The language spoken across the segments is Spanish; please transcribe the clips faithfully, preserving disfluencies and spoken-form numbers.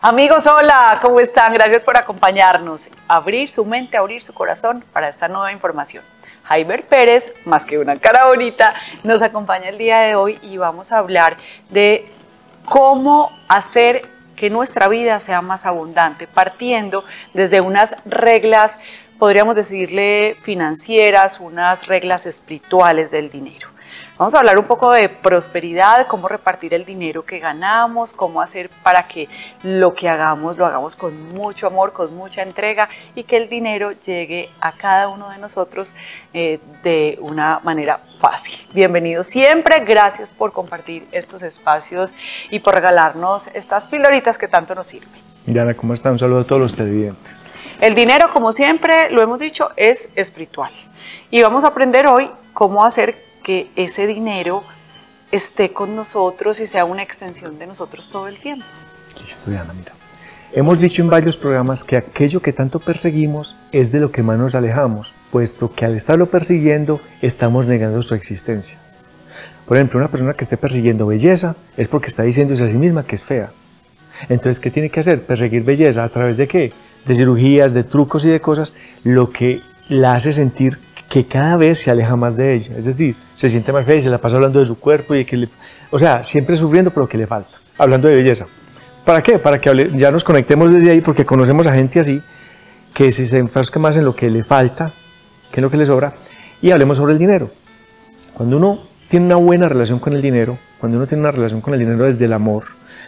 Amigos, hola, ¿cómo están? Gracias por acompañarnos. Abrir su mente, abrir su corazón para esta nueva información. Jaiber Pérez, más que una cara bonita, nos acompaña el día de hoy y vamos a hablar de cómo hacer que nuestra vida sea más abundante, partiendo desde unas reglas, podríamos decirle financieras, unas reglas espirituales del dinero. Vamos a hablar un poco de prosperidad, cómo repartir el dinero que ganamos, cómo hacer para que lo que hagamos lo hagamos con mucho amor, con mucha entrega y que el dinero llegue a cada uno de nosotros eh, de una manera fácil. Bienvenidos siempre, gracias por compartir estos espacios y por regalarnos estas pildoritas que tanto nos sirven. Diana, ¿cómo está? Un saludo a todos los televidentes. El dinero, como siempre lo hemos dicho, es espiritual y vamos a aprender hoy cómo hacer que ese dinero esté con nosotros y sea una extensión de nosotros todo el tiempo. Listo, Diana, mira. Hemos dicho en varios programas que aquello que tanto perseguimos es de lo que más nos alejamos, puesto que al estarlo persiguiendo estamos negando su existencia. Por ejemplo, una persona que esté persiguiendo belleza es porque está diciéndose a sí misma que es fea. Entonces, ¿qué tiene que hacer? Perseguir belleza ¿a través de qué? De cirugías, de trucos y de cosas, lo que la hace sentir que cada vez se aleja más de ella, es decir, se siente más fea y se la pasa hablando de su cuerpo y de que le, o sea, siempre sufriendo pero que le falta, hablando de belleza. ¿Para qué? Para que hable, ya nos conectemos desde ahí porque conocemos a gente así, que se, se enfrasca más en lo que le falta, que en lo que le sobra, y hablemos sobre el dinero. Cuando uno tiene una buena relación con el dinero, cuando uno tiene una relación con el dinero desde el amor,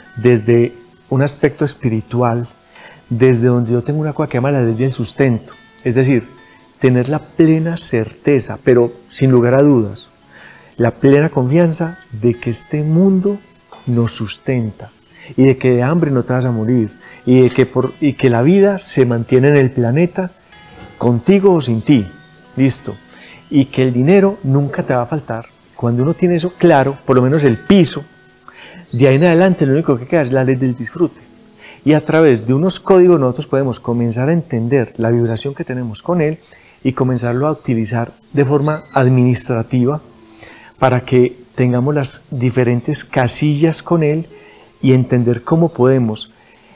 desde un aspecto espiritual, desde donde yo tengo una cosa que llama la ley del sustento, es decir, tener la plena certeza, pero sin lugar a dudas, la plena confianza de que este mundo nos sustenta y de que de hambre no te vas a morir y de que, por, y que la vida se mantiene en el planeta contigo o sin ti, listo, y que el dinero nunca te va a faltar. Cuando uno tiene eso claro, por lo menos el piso, de ahí en adelante lo único que queda es la ley del disfrute. Y a través de unos códigos nosotros podemos comenzar a entender la vibración que tenemos con él y comenzarlo a utilizar de forma administrativa para que tengamos las diferentes casillas con él y entender cómo podemos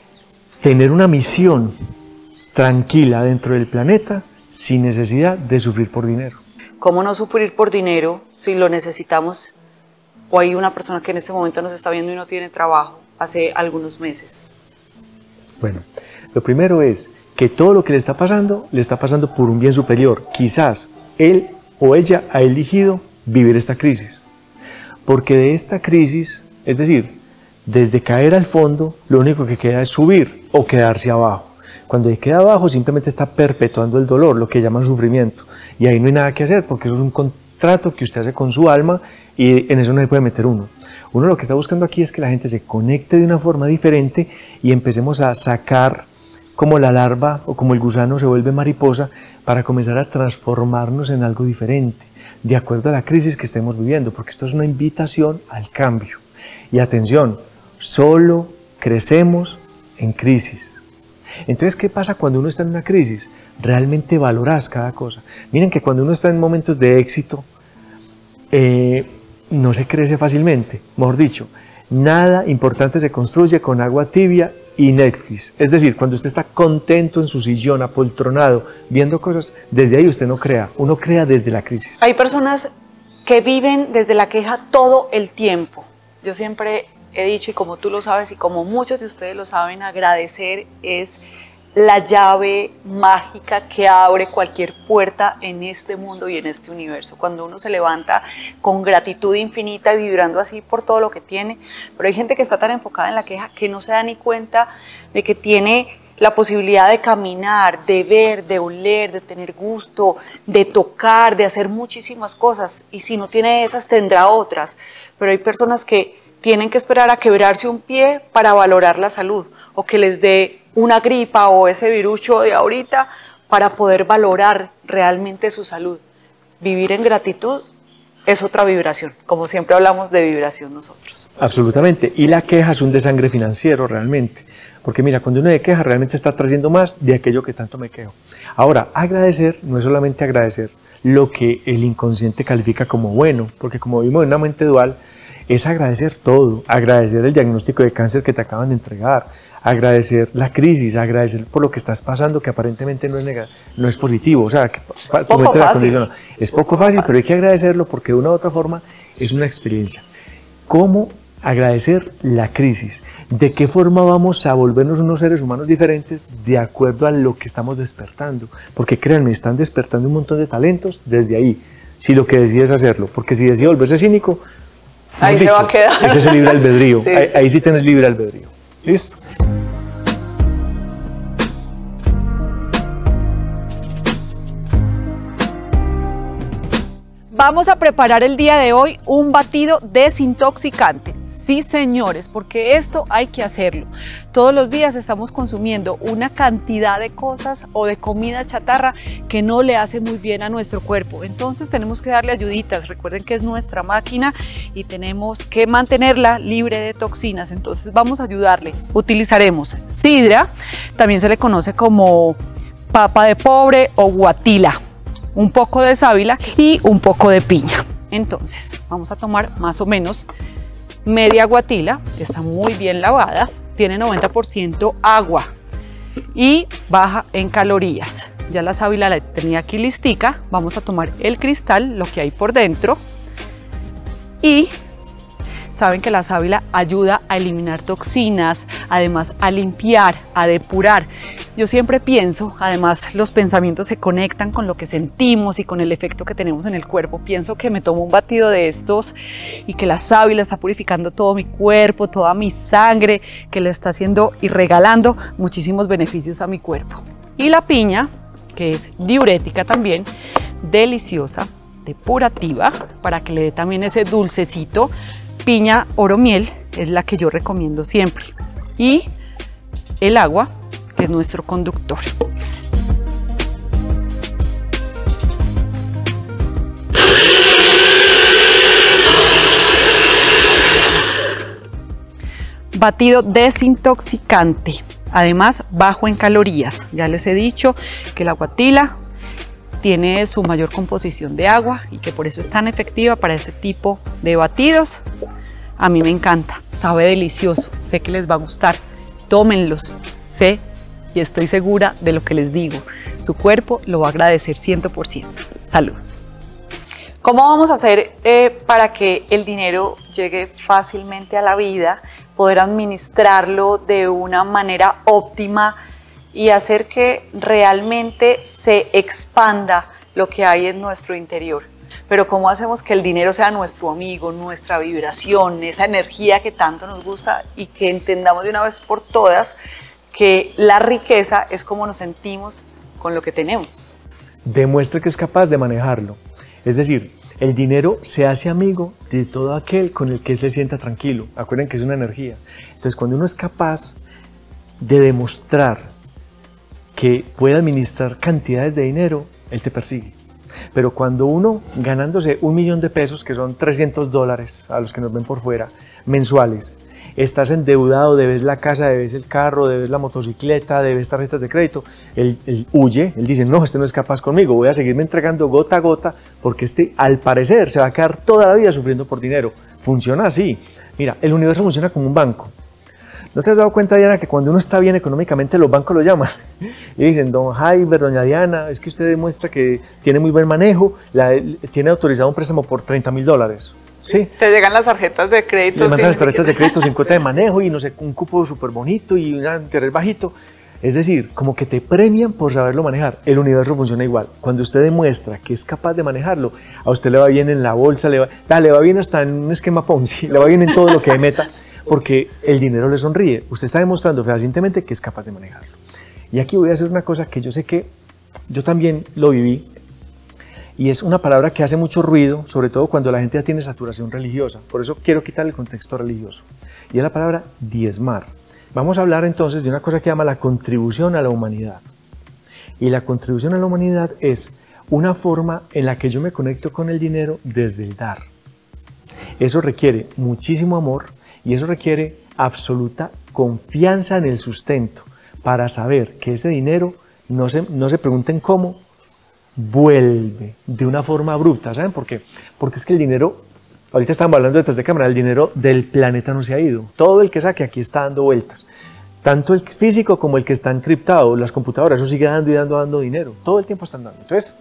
tener una misión tranquila dentro del planeta sin necesidad de sufrir por dinero. ¿Cómo no sufrir por dinero si lo necesitamos? O hay una persona que en este momento nos está viendo y no tiene trabajo hace algunos meses. Bueno, lo primero es que todo lo que le está pasando, le está pasando por un bien superior. Quizás él o ella ha elegido vivir esta crisis. Porque de esta crisis, es decir, desde caer al fondo, lo único que queda es subir o quedarse abajo. Cuando se queda abajo, simplemente está perpetuando el dolor, lo que llaman sufrimiento. Y ahí no hay nada que hacer, porque eso es un contrato que usted hace con su alma y en eso no se puede meter uno. Uno lo que está buscando aquí es que la gente se conecte de una forma diferente y empecemos a sacar como la larva o como el gusano se vuelve mariposa para comenzar a transformarnos en algo diferente, de acuerdo a la crisis que estemos viviendo, porque esto es una invitación al cambio. Y atención, solo crecemos en crisis. Entonces, ¿qué pasa cuando uno está en una crisis? Realmente valoras cada cosa. Miren que cuando uno está en momentos de éxito, eh, no se crece fácilmente, mejor dicho, nada importante se construye con agua tibia y Netflix. Es decir, cuando usted está contento en su sillón, apoltronado, viendo cosas, desde ahí usted no crea, uno crea desde la crisis. Hay personas que viven desde la queja todo el tiempo. Yo siempre he dicho, y como tú lo sabes y como muchos de ustedes lo saben, agradecer es la llave mágica que abre cualquier puerta en este mundo y en este universo. Cuando uno se levanta con gratitud infinita y vibrando así por todo lo que tiene, pero hay gente que está tan enfocada en la queja que no se da ni cuenta de que tiene la posibilidad de caminar, de ver, de oler, de tener gusto, de tocar, de hacer muchísimas cosas, y si no tiene esas tendrá otras, pero hay personas que tienen que esperar a quebrarse un pie para valorar la salud, o que les dé una gripa o ese virucho de ahorita para poder valorar realmente su salud. Vivir en gratitud es otra vibración, como siempre hablamos de vibración nosotros. Absolutamente, y la queja es un desangre financiero realmente, porque mira, cuando uno se queja realmente está trayendo más de aquello que tanto me quejo. Ahora, agradecer no es solamente agradecer lo que el inconsciente califica como bueno, porque como vimos en una mente dual, es agradecer todo, agradecer el diagnóstico de cáncer que te acaban de entregar, agradecer la crisis, agradecer por lo que estás pasando, que aparentemente no es, nega, no es positivo, o sea, que es poco la fácil. condición, es poco fácil, pero hay que agradecerlo porque de una u otra forma es una experiencia. ¿Cómo agradecer la crisis? ¿De qué forma vamos a volvernos unos seres humanos diferentes de acuerdo a lo que estamos despertando? Porque créanme, están despertando un montón de talentos desde ahí, si lo que decides hacerlo, porque si decides volverse cínico, ahí se dicho, va a quedar. Ese es el libre albedrío, sí, ahí, sí. ahí sí tienes libre albedrío. ¿Listo? Vamos a preparar el día de hoy un batido desintoxicante. Sí, señores, porque esto hay que hacerlo. Todos los días estamos consumiendo una cantidad de cosas o de comida chatarra que no le hace muy bien a nuestro cuerpo. Entonces tenemos que darle ayuditas. Recuerden que es nuestra máquina y tenemos que mantenerla libre de toxinas. Entonces vamos a ayudarle. Utilizaremos sidra, también se le conoce como papa de pobre o guatila, un poco de sábila y un poco de piña. Entonces vamos a tomar más o menos media guatila, que está muy bien lavada, tiene noventa por ciento agua y baja en calorías. Ya la sábila la tenía aquí listica. Vamos a tomar el cristal, lo que hay por dentro, y saben que la sábila ayuda a eliminar toxinas, además a limpiar, a depurar. Yo siempre pienso, además los pensamientos se conectan con lo que sentimos y con el efecto que tenemos en el cuerpo. Pienso que me tomo un batido de estos y que la sábila está purificando todo mi cuerpo, toda mi sangre, que le está haciendo y regalando muchísimos beneficios a mi cuerpo. Y la piña, que es diurética también, deliciosa, depurativa, para que le dé también ese dulcecito. Piña oro miel es la que yo recomiendo siempre. Y el agua, que es nuestro conductor. Batido desintoxicante, además bajo en calorías. Ya les he dicho que la guatila tiene su mayor composición de agua y que por eso es tan efectiva para este tipo de batidos. A mí me encanta, sabe delicioso, sé que les va a gustar. Tómenlos, sé y estoy segura de lo que les digo. Su cuerpo lo va a agradecer cien por ciento. Salud. ¿Cómo vamos a hacer eh, para que el dinero llegue fácilmente a la vida, poder administrarlo de una manera óptima y hacer que realmente se expanda lo que hay en nuestro interior? Pero ¿cómo hacemos que el dinero sea nuestro amigo, nuestra vibración, esa energía que tanto nos gusta, y que entendamos de una vez por todas que la riqueza es como nos sentimos con lo que tenemos? Demuestre que es capaz de manejarlo. Es decir, el dinero se hace amigo de todo aquel con el que se sienta tranquilo. Acuérdense que es una energía. Entonces, cuando uno es capaz de demostrar que puede administrar cantidades de dinero, él te persigue. Pero cuando uno, ganándose un millón de pesos, que son trescientos dólares a los que nos ven por fuera, mensuales, estás endeudado, debes la casa, debes el carro, debes la motocicleta, debes tarjetas de crédito, él, él huye, él dice, no, este no es capaz conmigo, voy a seguirme entregando gota a gota, porque este, al parecer, se va a quedar toda la vida sufriendo por dinero. Funciona así. Mira, el universo funciona como un banco. ¿No te has dado cuenta, Diana, que cuando uno está bien económicamente, los bancos lo llaman y dicen, don Jaiber, doña Diana, es que usted demuestra que tiene muy buen manejo, la, tiene autorizado un préstamo por treinta mil dólares? Sí. Te llegan las tarjetas de crédito. Le mandan sí, las tarjetas de crédito sin cuota de manejo y no sé, un cupo súper bonito y un interés bajito. Es decir, como que te premian por saberlo manejar. El universo funciona igual. Cuando usted demuestra que es capaz de manejarlo, a usted le va bien en la bolsa, le va, ah, le va bien hasta en un esquema Ponzi, le va bien en todo lo que meta, porque el dinero le sonríe. Usted está demostrando fehacientemente que es capaz de manejarlo. Y aquí voy a hacer una cosa que yo sé que yo también lo viví, y es una palabra que hace mucho ruido, sobre todo cuando la gente ya tiene saturación religiosa. Por eso quiero quitar el contexto religioso. Y es la palabra diezmar. Vamos a hablar entonces de una cosa que llama la contribución a la humanidad. Y la contribución a la humanidad es una forma en la que yo me conecto con el dinero desde el dar. Eso requiere muchísimo amor y eso requiere absoluta confianza en el sustento para saber que ese dinero, no se, no se pregunten cómo, vuelve de una forma abrupta. ¿Saben por qué? Porque es que el dinero, ahorita estamos hablando detrás de cámara, el dinero del planeta no se ha ido. Todo el que saque aquí está dando vueltas. Tanto el físico como el que está encriptado, las computadoras, eso sigue dando y dando, dando dinero. Todo el tiempo están dando. Entonces,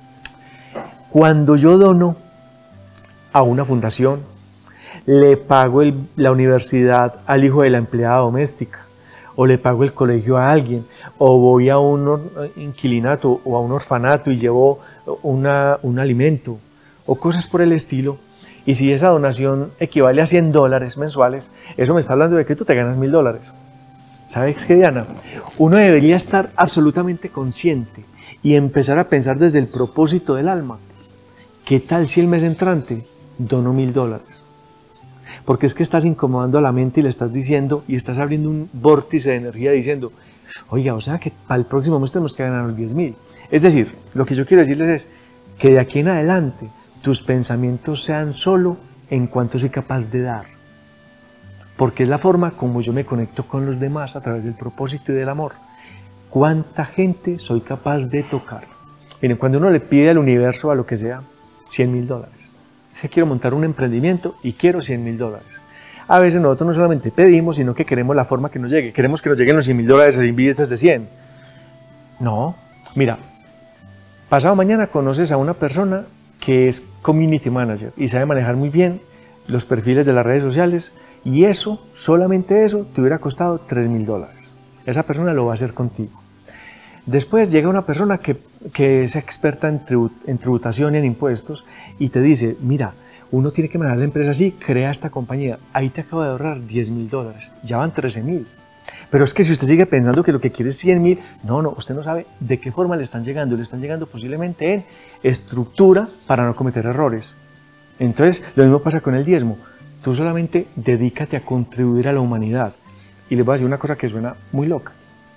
cuando yo dono a una fundación, le pago el, la universidad al hijo de la empleada doméstica, o le pago el colegio a alguien, o voy a un inquilinato o a un orfanato y llevo una, un alimento, o cosas por el estilo, y si esa donación equivale a cien dólares mensuales, eso me está hablando de que tú te ganas mil dólares. ¿Sabes qué, Diana? Uno debería estar absolutamente consciente y empezar a pensar desde el propósito del alma. ¿Qué tal si el mes entrante dono mil dólares? Porque es que estás incomodando a la mente y le estás diciendo, y estás abriendo un vórtice de energía diciendo, oiga, o sea que para el próximo mes tenemos que ganar los diez mil. Es decir, lo que yo quiero decirles es que de aquí en adelante tus pensamientos sean solo en cuanto soy capaz de dar. Porque es la forma como yo me conecto con los demás a través del propósito y del amor. ¿Cuánta gente soy capaz de tocar? Miren, cuando uno le pide al universo, a lo que sea, cien mil dólares. Es que quiero montar un emprendimiento y quiero cien mil dólares. A veces nosotros no solamente pedimos, sino que queremos la forma que nos llegue. Queremos que nos lleguen los cien mil dólares sin billetes de cien. No, mira, pasado mañana conoces a una persona que es community manager y sabe manejar muy bien los perfiles de las redes sociales, y eso, solamente eso, te hubiera costado tres mil dólares. Esa persona lo va a hacer contigo. Después llega una persona que, que es experta en, tribut, en tributación y en impuestos y te dice, mira, uno tiene que manejar la empresa así, crea esta compañía, ahí te acabo de ahorrar diez mil dólares, ya van trece mil. Pero es que si usted sigue pensando que lo que quiere es cien mil, no, no, usted no sabe de qué forma le están llegando, le están llegando posiblemente en estructura para no cometer errores. Entonces, lo mismo pasa con el diezmo. Tú solamente dedícate a contribuir a la humanidad. Y les voy a decir una cosa que suena muy loca.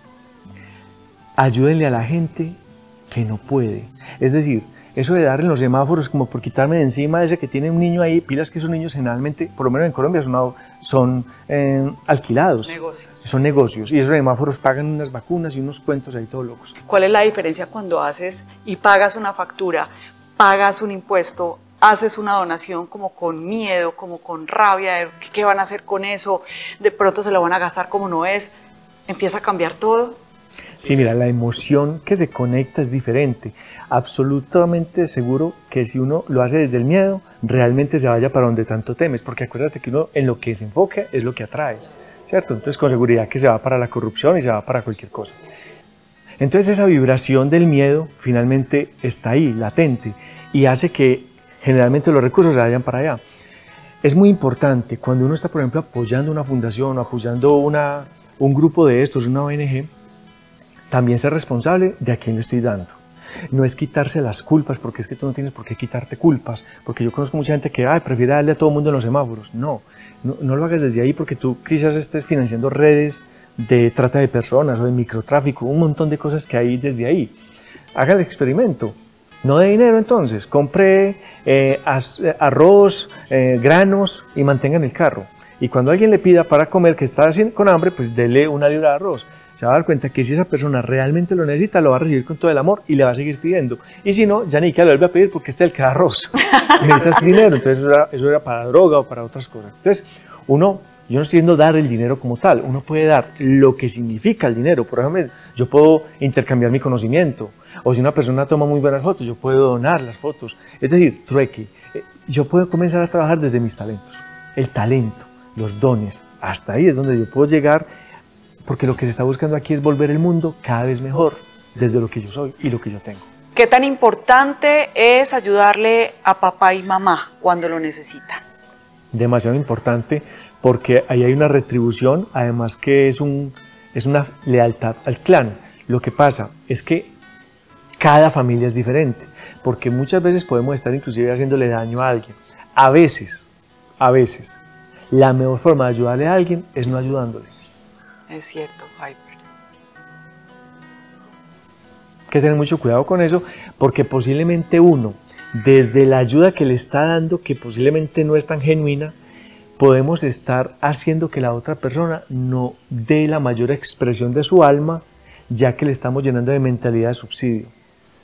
Ayúdenle a la gente que no puede. Es decir, eso de darle los semáforos como por quitarme de encima ese que tiene un niño ahí, pilas que esos niños generalmente, por lo menos en Colombia, son, son eh, alquilados. Negocios. Son negocios. Y esos semáforos pagan unas vacunas y unos cuentos ahí todos locos. ¿Cuál es la diferencia cuando haces y pagas una factura, pagas un impuesto, haces una donación como con miedo, como con rabia de qué van a hacer con eso, de pronto se lo van a gastar como no es, empieza a cambiar todo? Sí, mira, la emoción que se conecta es diferente. Absolutamente seguro que si uno lo hace desde el miedo, realmente se vaya para donde tanto temes, porque acuérdate que uno en lo que se enfoca es lo que atrae, ¿cierto? Entonces con seguridad que se va para la corrupción y se va para cualquier cosa. Entonces esa vibración del miedo finalmente está ahí, latente, y hace que generalmente los recursos se vayan para allá. Es muy importante cuando uno está, por ejemplo, apoyando una fundación o apoyando una, un grupo de estos, una O N G, también ser responsable de a quién le estoy dando. No es quitarse las culpas, porque es que tú no tienes por qué quitarte culpas, porque yo conozco mucha gente que ay, prefiere darle a todo el mundo en los semáforos. No, no, no lo hagas desde ahí porque tú quizás estés financiando redes de trata de personas o de microtráfico, un montón de cosas que hay desde ahí. Haga el experimento. No de dinero entonces, compre eh, arroz, eh, granos y mantenga en el carro. Y cuando alguien le pida para comer que está con hambre, pues dele una libra de arroz. Se va a dar cuenta que si esa persona realmente lo necesita, lo va a recibir con todo el amor y le va a seguir pidiendo. Y si no, ya ni que lo vuelve a pedir porque está el que da arroz. Necesitas dinero, entonces eso era, eso era para droga o para otras cosas. Entonces, uno, yo no estoy diciendo dar el dinero como tal, uno puede dar lo que significa el dinero. Por ejemplo, yo puedo intercambiar mi conocimiento, o si una persona toma muy buenas fotos, yo puedo donar las fotos. Es decir, trueque. Yo puedo comenzar a trabajar desde mis talentos. El talento, los dones, hasta ahí es donde yo puedo llegar, porque lo que se está buscando aquí es volver el mundo cada vez mejor, desde lo que yo soy y lo que yo tengo. ¿Qué tan importante es ayudarle a papá y mamá cuando lo necesitan? Demasiado importante, porque ahí hay una retribución, además que es, un, es una lealtad al clan. Lo que pasa es que cada familia es diferente, porque muchas veces podemos estar inclusive haciéndole daño a alguien. A veces, a veces, la mejor forma de ayudarle a alguien es no ayudándole. Es cierto, Piper. Hay que tener mucho cuidado con eso, porque posiblemente uno, desde la ayuda que le está dando, que posiblemente no es tan genuina, podemos estar haciendo que la otra persona no dé la mayor expresión de su alma, ya que le estamos llenando de mentalidad de subsidio.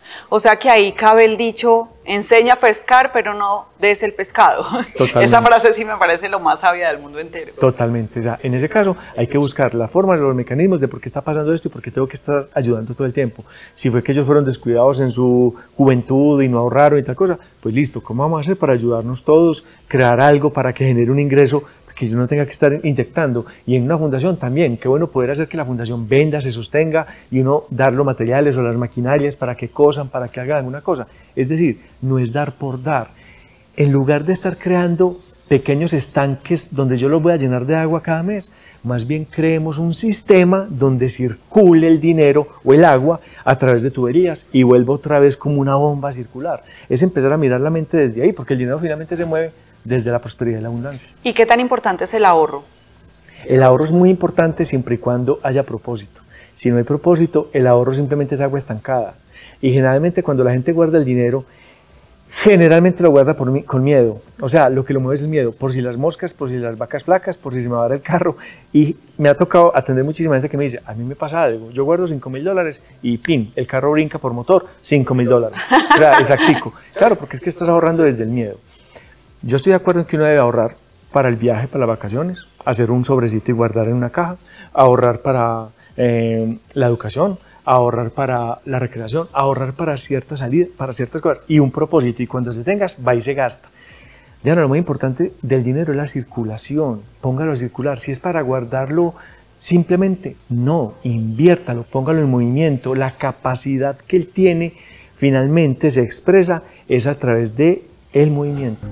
O sea que ahí cabe el dicho, enseña a pescar, pero no des el pescado. Totalmente. Esa frase sí me parece lo más sabia del mundo entero. Totalmente. O sea, en ese caso hay que buscar la forma, los mecanismos de por qué está pasando esto y por qué tengo que estar ayudando todo el tiempo. Si fue que ellos fueron descuidados en su juventud y no ahorraron y tal cosa, pues listo, ¿cómo vamos a hacer para ayudarnos todos, crear algo para que genere un ingreso que yo no tenga que estar inyectando? Y en una fundación también, qué bueno poder hacer que la fundación venda, se sostenga y uno dar los materiales o las maquinarias para que cosan, para que hagan una cosa. Es decir, no es dar por dar. En lugar de estar creando pequeños estanques donde yo los voy a llenar de agua cada mes, más bien creemos un sistema donde circule el dinero o el agua a través de tuberías y vuelva otra vez como una bomba circular. Es empezar a mirar la mente desde ahí, porque el dinero finalmente se mueve desde la prosperidad y la abundancia. ¿Y qué tan importante es el ahorro? El ahorro es muy importante siempre y cuando haya propósito. Si no hay propósito, el ahorro simplemente es agua estancada. Y generalmente cuando la gente guarda el dinero, generalmente lo guarda por, con miedo. O sea, lo que lo mueve es el miedo, por si las moscas, por si las vacas flacas, por si se me va a dar el carro. Y me ha tocado atender muchísima gente que me dice, a mí me pasa algo, yo guardo cinco mil dólares y pin, el carro brinca por motor, cinco mil dólares. O sea, exactico. Claro, porque es que estás ahorrando desde el miedo. Yo estoy de acuerdo en que uno debe ahorrar para el viaje, para las vacaciones, hacer un sobrecito y guardar en una caja, ahorrar para eh, la educación, ahorrar para la recreación, ahorrar para ciertas salidas, para ciertas cosas y un propósito, y cuando se tengas, va y se gasta. Ya no, lo muy importante del dinero es la circulación, póngalo a circular. Si es para guardarlo simplemente, no, inviértalo, póngalo en movimiento. La capacidad que él tiene finalmente se expresa es a través de el movimiento.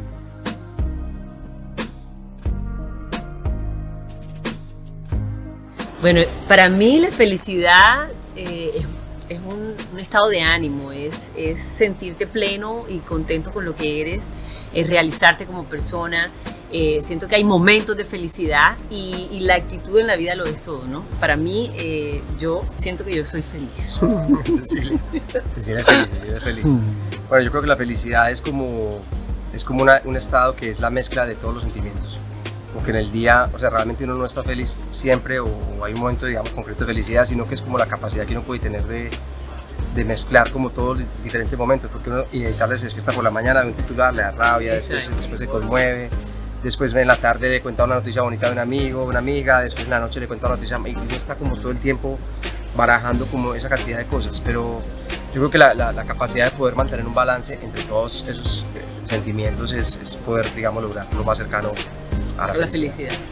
Bueno, para mí la felicidad eh, es, es un, un estado de ánimo, es, es sentirte pleno y contento con lo que eres, es realizarte como persona. Eh, siento que hay momentos de felicidad y, y la actitud en la vida lo es todo, ¿no? Para mí, eh, yo siento que yo soy feliz. Cecilia, Cecilia feliz, Cecilia feliz. Bueno, yo creo que la felicidad es como, es como una, un estado que es la mezcla de todos los sentimientos. Como que en el día, o sea, realmente uno no está feliz siempre o hay un momento, digamos, concreto de felicidad, sino que es como la capacidad que uno puede tener de, de mezclar como todos los diferentes momentos, porque uno inevitable se despierta por la mañana, ve un titular, le da rabia, después, después se conmueve, después en la tarde le cuenta una noticia bonita de un amigo, una amiga, después en la noche le cuenta una noticia, y uno está como todo el tiempo barajando como esa cantidad de cosas, pero yo creo que la, la, la capacidad de poder mantener un balance entre todos esos eh, sentimientos es, es poder, digamos, lograr lo más cercano a la, la felicidad. felicidad.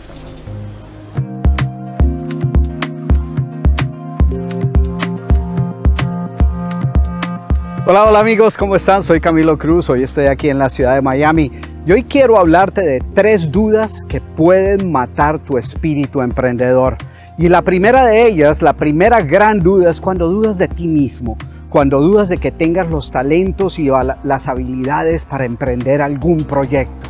Hola, hola amigos, ¿cómo están? Soy Camilo Cruz, hoy estoy aquí en la ciudad de Miami y hoy quiero hablarte de tres dudas que pueden matar tu espíritu emprendedor. Y la primera de ellas, la primera gran duda es cuando dudas de ti mismo, cuando dudas de que tengas los talentos y las habilidades para emprender algún proyecto.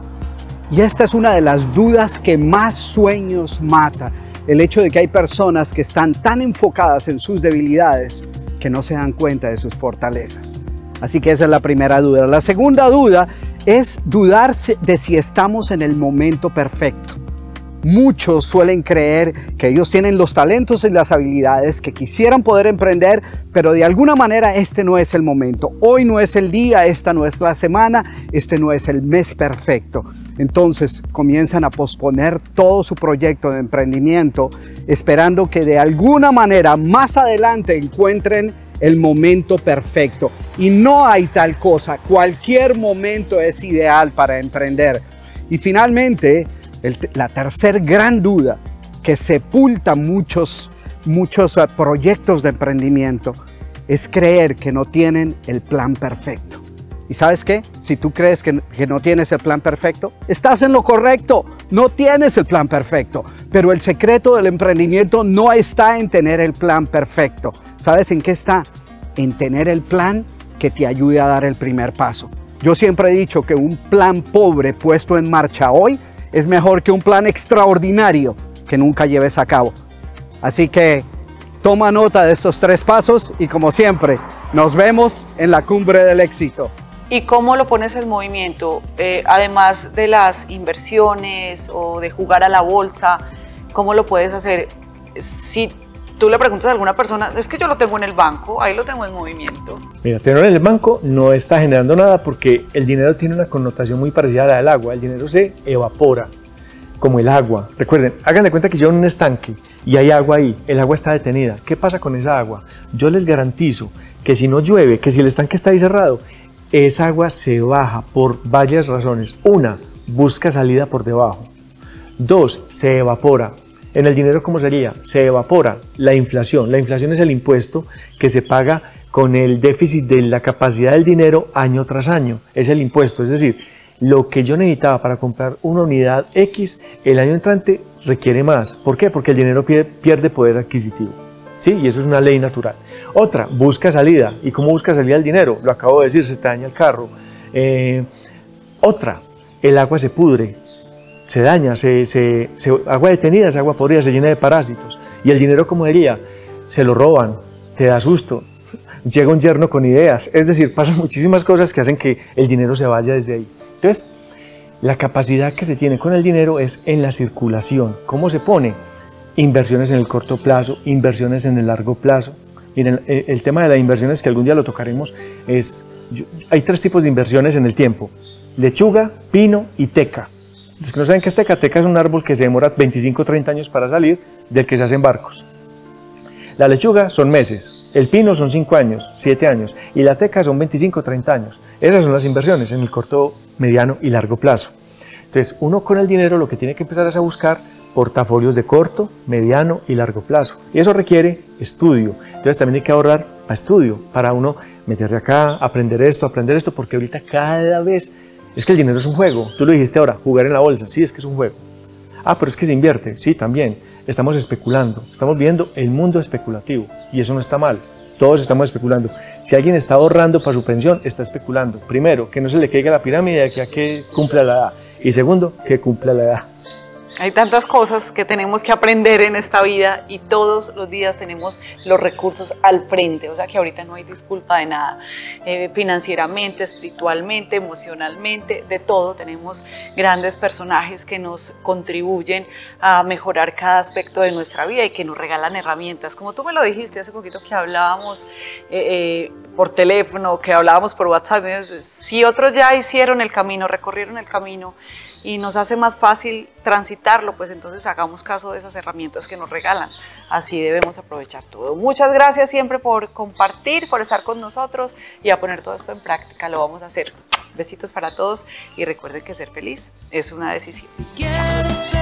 Y esta es una de las dudas que más sueños mata, el hecho de que hay personas que están tan enfocadas en sus debilidades que no se dan cuenta de sus fortalezas. Así que esa es la primera duda. La segunda duda es dudar de si estamos en el momento perfecto. Muchos suelen creer que ellos tienen los talentos y las habilidades que quisieran poder emprender, pero de alguna manera este no es el momento. Hoy no es el día, esta no es la semana, este no es el mes perfecto. Entonces comienzan a posponer todo su proyecto de emprendimiento, esperando que de alguna manera más adelante encuentren el momento perfecto. Y no hay tal cosa, cualquier momento es ideal para emprender. Y finalmente, El, la tercer gran duda que sepulta muchos, muchos uh, proyectos de emprendimiento es creer que no tienen el plan perfecto. ¿Y sabes qué? Si tú crees que, que no tienes el plan perfecto, estás en lo correcto, no tienes el plan perfecto. Pero el secreto del emprendimiento no está en tener el plan perfecto. ¿Sabes en qué está? En tener el plan que te ayude a dar el primer paso. Yo siempre he dicho que un plan pobre puesto en marcha hoy es mejor que un plan extraordinario que nunca lleves a cabo. Así que toma nota de estos tres pasos y, como siempre, nos vemos en la cumbre del éxito. ¿Y cómo lo pones en movimiento? Eh, además de las inversiones o de jugar a la bolsa, ¿cómo lo puedes hacer? Si tú le preguntas a alguna persona, es que yo lo tengo en el banco, ahí lo tengo en movimiento. Mira, tenerlo en el banco no está generando nada porque el dinero tiene una connotación muy parecida a la del agua. El dinero se evapora, como el agua. Recuerden, hagan de cuenta que hicieron un estanque y hay agua ahí, el agua está detenida. ¿Qué pasa con esa agua? Yo les garantizo que si no llueve, que si el estanque está ahí cerrado, esa agua se baja por varias razones. Una, busca salida por debajo. Dos, se evapora. En el dinero, ¿cómo sería? Se evapora la inflación. La inflación es el impuesto que se paga con el déficit de la capacidad del dinero año tras año. Es el impuesto, es decir, lo que yo necesitaba para comprar una unidad X, el año entrante requiere más. ¿Por qué? Porque el dinero pierde poder adquisitivo. ¿Sí? Y eso es una ley natural. Otra, busca salida. ¿Y cómo busca salida el dinero? Lo acabo de decir, se te daña el carro. Eh, otra, el agua se pudre, se daña, se, se, se, agua detenida es agua podrida, se llena de parásitos. Y el dinero, como diría, se lo roban, te da susto, llega un yerno con ideas. Es decir, pasan muchísimas cosas que hacen que el dinero se vaya desde ahí. Entonces, la capacidad que se tiene con el dinero es en la circulación. ¿Cómo se pone? Inversiones en el corto plazo, inversiones en el largo plazo. Miren, el, el tema de las inversiones, que algún día lo tocaremos, es, yo, hay tres tipos de inversiones en el tiempo: lechuga, pino y teca. Los que no saben qué es teca, teca es un árbol que se demora veinticinco o treinta años para salir, del que se hacen barcos. La lechuga son meses, el pino son cinco años, siete años, y la teca son veinticinco o treinta años. Esas son las inversiones en el corto, mediano y largo plazo. Entonces, uno con el dinero lo que tiene que empezar es a buscar portafolios de corto, mediano y largo plazo. Y eso requiere estudio. Entonces también hay que ahorrar para estudio, para uno meterse acá, aprender esto, aprender esto, porque ahorita cada vez, es que el dinero es un juego. Tú lo dijiste ahora, jugar en la bolsa, sí, es que es un juego. Ah, pero es que se invierte, sí, también. Estamos especulando, estamos viendo el mundo especulativo y eso no está mal. Todos estamos especulando. Si alguien está ahorrando para su pensión, está especulando. Primero, que no se le caiga la pirámide de aquí a que cumpla la edad. Y segundo, que cumpla la edad. Hay tantas cosas que tenemos que aprender en esta vida y todos los días tenemos los recursos al frente, o sea que ahorita no hay disculpa de nada, eh, financieramente, espiritualmente, emocionalmente, de todo. Tenemos grandes personajes que nos contribuyen a mejorar cada aspecto de nuestra vida y que nos regalan herramientas, como tú me lo dijiste hace poquito que hablábamos eh, eh, por teléfono, que hablábamos por WhatsApp. Si otros ya hicieron el camino, recorrieron el camino, y nos hace más fácil transitarlo, pues entonces hagamos caso de esas herramientas que nos regalan. Así debemos aprovechar todo. Muchas gracias siempre por compartir, por estar con nosotros y a poner todo esto en práctica. Lo vamos a hacer. Besitos para todos y recuerden que ser feliz es una decisión. Si